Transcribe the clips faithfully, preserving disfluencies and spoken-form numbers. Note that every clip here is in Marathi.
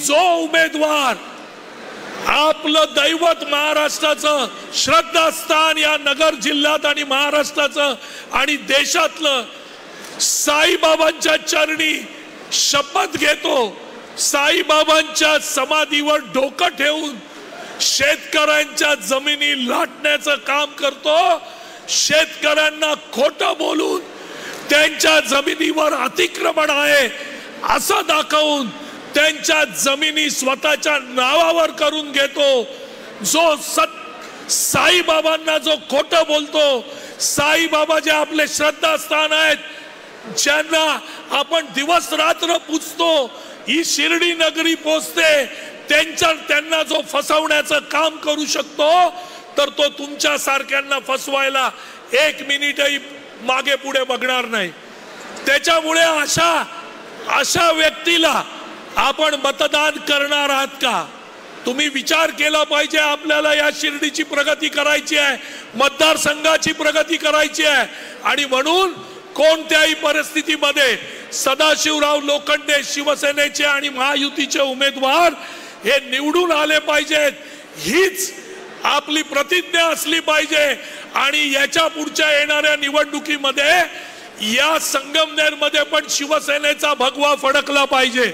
जो उमेदवार आपलं दैवत महाराष्ट्राचं श्रद्धास्थान या नगर जिल्ह्यात आणि महाराष्ट्राचं आणि देशातलं साईबाबांच्या चरणी शपथ घेतो, साईबाबांच्या समाधीवर डोकं ठेवून शेतकऱ्यांच्या जमिनी लाटण्याचं काम करतो, शेतकऱ्यांना खोटं बोलून त्यांच्या जमिनीवर अतिक्रमण आहे असं दाखवून त्यांच्या जमिनी स्वतःच्या नावावर करून घेतो, जो सत साईबाबांना जो खोटं बोलतो, साईबाबा जे आपले श्रद्धास्थान आहेत, ज्यांना आपण दिवस रात्र पूजतो, ही शिर्डी नगरी पोचते, त्यांच्या त्यांना जो फसवण्याचं काम करू शकतो, तर तो तुमच्या सारख्यांना फसवायला एक मिनिटही मागे पुढे बघणार नाही। त्याच्यामुळे अशा अशा व्यक्तीला आपण मतदान करणार आहात का? तुम्ही विचार केला पाहिजे। आपल्याला या शिर्डीची प्रगती करायची आहे, मतदारसंघाची प्रगती करायची आहे, आणि म्हणून कोणत्याही परिस्थितीमध्ये सदाशिवराव लोखंडे शिवसेनेचे आणि महायुतीचे उमेदवार हे निवडून आले पाहिजेत, हीच आपली प्रतिज्ञा असली पाहिजे। आणि याच्या पुढच्या येणाऱ्या निवडणुकीमध्ये या संगमनेर मध्ये पण शिवसेनेचा भगवा फडकला पाहिजे।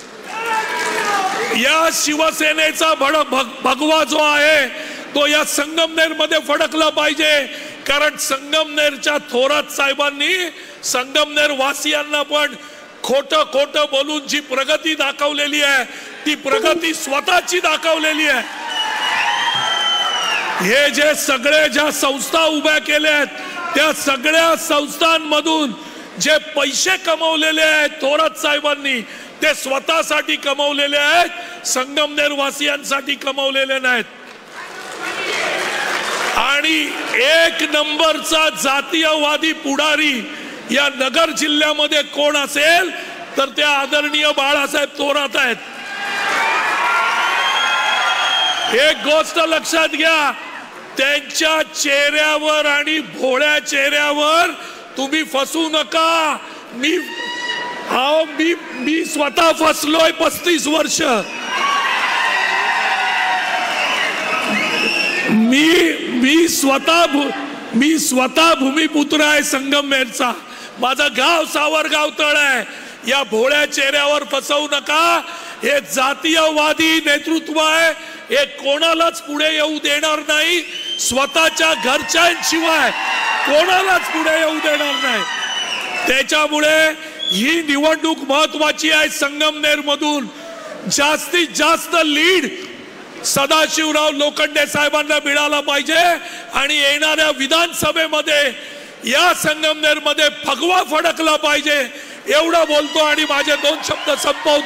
या शिवसेनेचा भगवा जो आहे तो या संगमनेर मध्ये फडकला पाहिजे, कारण संगमनेरच्या थोरात साहेबांनी संगमनेर वासियांना पण खोटं खोटं बोलून जी प्रगती दाखवलेली आहे ती प्रगती स्वतःची दाखवलेली आहे। हे जे सगळे ज्या संस्था उभ्या केल्या आहेत त्या सगळ्या संस्थांमधून जे पैसे कमवलेले आहेत थोरात साहेबांनी, ते स्वतःसाठी कमवलेले आहेत, संगमनेर वासियांसाठी कमवलेले नाहीत। आणि एक नंबरचा जातीयवादी पुढारी या नगर जिल्ह्यामध्ये कोण असेल तर ते आदरणीय बाळासाहेब थोरात आहेत। एक गोष्ट लक्षात घ्या, त्यांच्या चेहऱ्यावर आणि भोळ्या चेहऱ्यावर तुम्ही फसू नका। मी हा मी मी स्वतः फसलोय पस्तीस वर्ष। मी मी स्वतः मी स्वतः भूमिपुत्र आहे संगमनेरचा, माझा गाव सावरगाव तळ आहे। या भोळ्या चेहऱ्यावर फसवू नका। हे जातीयवादी नेतृत्व आहे, हे कोणालाच पुढे येऊ देणार नाही, स्वतःच्या घरच्यांशिवाय कोणालाच पुढे येऊ देणार नाही। त्याच्यामुळे ही निवडणूक महत्वाची आहे। संगमनेर मधून जास्तीत जास्त लीड सदाशिवराव लोखंडे साहेबांना मिळाला पाहिजे, आणि येणाऱ्या विधानसभेमध्ये या संगमनेर मध्ये भगवा फडकला पाहिजे, एवढं बोलतो आणि माझे दोन शब्द संपवतो।